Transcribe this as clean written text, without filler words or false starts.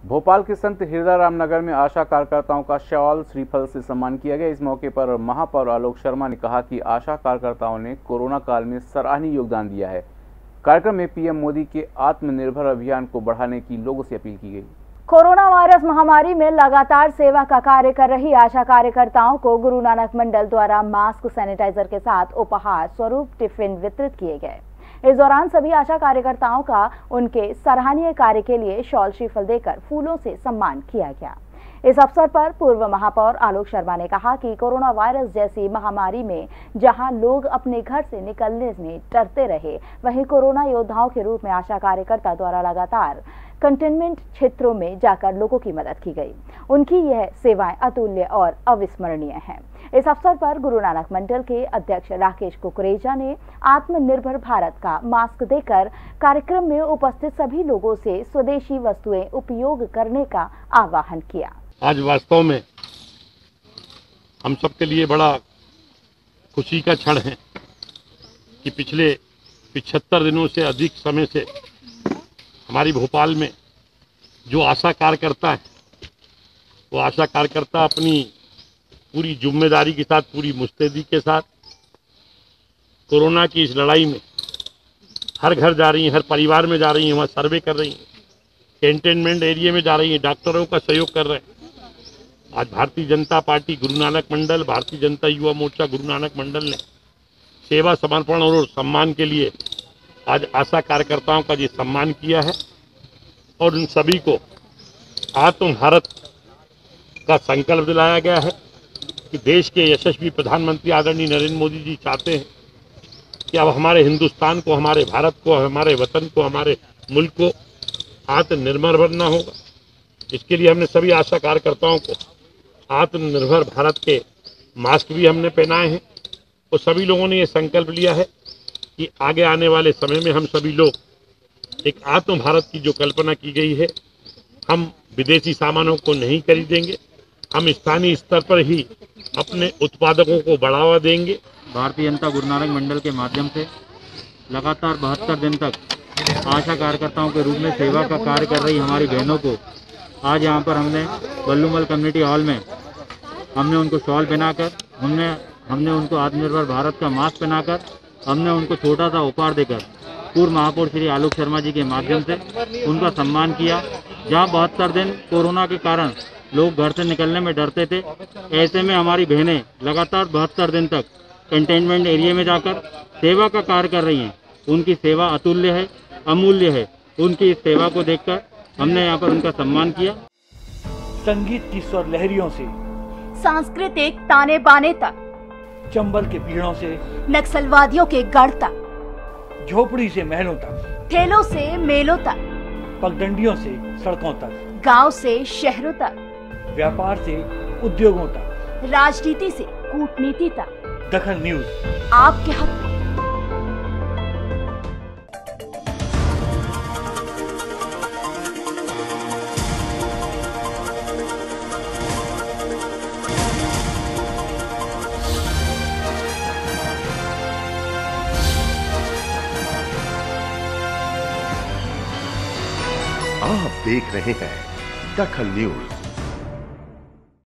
भोपाल के संत हिरदाराम नगर में आशा कार्यकर्ताओं का शॉल श्रीफल से सम्मान किया गया। इस मौके पर महापौर आलोक शर्मा ने कहा कि आशा कार्यकर्ताओं ने कोरोना काल में सराहनीय योगदान दिया है। कार्यक्रम में पीएम मोदी के आत्मनिर्भर अभियान को बढ़ाने की लोगों से अपील की गई। कोरोना वायरस महामारी में लगातार सेवा का कार्य कर रही आशा कार्यकर्ताओं को गुरु नानक मंडल द्वारा मास्क, सैनिटाइजर के साथ उपहार स्वरूप टिफिन वितरित किए गए। इस दौरान सभी आशा कार्यकर्ताओं का उनके सराहनीय कार्य के लिए शॉल श्रीफल देकर फूलों से सम्मान किया गया। इस अवसर पर पूर्व महापौर आलोक शर्मा ने कहा कि कोरोना वायरस जैसी महामारी में जहां लोग अपने घर से निकलने में डरते रहे, वहीं कोरोना योद्धाओं के रूप में आशा कार्यकर्ता द्वारा लगातार कंटेनमेंट क्षेत्रों में जाकर लोगों की मदद की गई। उनकी यह सेवाएं अतुल्य और अविस्मरणीय हैं। इस अवसर पर गुरु नानक मंडल के अध्यक्ष राकेश कुकरेजा ने आत्मनिर्भर भारत का मास्क देकर कार्यक्रम में उपस्थित सभी लोगों से स्वदेशी वस्तुएं उपयोग करने का आह्वान किया। आज वास्तव में हम सबके लिए बड़ा खुशी का क्षण है कि पिछले 75 दिनों से अधिक समय से हमारी भोपाल में जो आशा कार्यकर्ता है, वो आशा कार्यकर्ता अपनी पूरी जिम्मेदारी के साथ, पूरी मुस्तैदी के साथ कोरोना की इस लड़ाई में हर घर जा रही हैं, हर परिवार में जा रही हैं, वहाँ सर्वे कर रही हैं, कंटेनमेंट एरिया में जा रही हैं, डॉक्टरों का सहयोग कर रहे हैं। आज भारतीय जनता पार्टी गुरु नानक मंडल, भारतीय जनता युवा मोर्चा गुरु नानक मंडल ने सेवा, समर्पण और सम्मान के लिए आज आशा कार्यकर्ताओं का ये सम्मान किया है और उन सभी को आत्म भारत का संकल्प दिलाया गया है कि देश के यशस्वी प्रधानमंत्री आदरणीय नरेंद्र मोदी जी चाहते हैं कि अब हमारे हिंदुस्तान को, हमारे भारत को, हमारे वतन को, हमारे मुल्क को आत्मनिर्भर बनना होगा। इसके लिए हमने सभी आशा कार्यकर्ताओं को आत्मनिर्भर भारत के मास्क भी हमने पहनाए हैं और सभी लोगों ने ये संकल्प लिया है कि आगे आने वाले समय में हम सभी लोग एक आत्म भारत की जो कल्पना की गई है, हम विदेशी सामानों को नहीं खरीदेंगे, हम स्थानीय स्तर पर ही अपने उत्पादकों को बढ़ावा देंगे। भारतीय जनता गुरु नानक मंडल के माध्यम से लगातार 72 दिन तक आशा कार्यकर्ताओं के रूप में सेवा का कार्य कर रही हमारी बहनों को आज यहाँ पर हमने बल्लूमल कम्युनिटी हॉल में हमने उनको शॉल पहनाकर, हमने उनको आत्मनिर्भर भारत का मास्क पहनाकर, हमने उनको छोटा सा उपहार देकर पूर्व महापौर श्री आलोक शर्मा जी के माध्यम से उनका सम्मान किया। जहाँ 72 दिन कोरोना के कारण लोग घर से निकलने में डरते थे, ऐसे में हमारी बहनें लगातार 72 दिन तक कंटेनमेंट एरिया में जाकर सेवा का कार्य कर रही हैं। उनकी सेवा अतुल्य है, अमूल्य है। उनकी इस सेवा को देखकर हमने यहाँ पर उनका सम्मान किया। संगीत की स्वर लहरियों से सांस्कृतिक ताने बाने तक, चंबल के पीड़ों से नक्सलवादियों के गढ़ तक, झोपड़ी से महलों तक, ठेलों से मेलों तक, पगडंडियों से सड़कों तक, गांव से शहरों तक, व्यापार से उद्योगों तक, राजनीति से कूटनीति तक, दखल न्यूज आपके हक में। आप देख रहे हैं दखल न्यूज।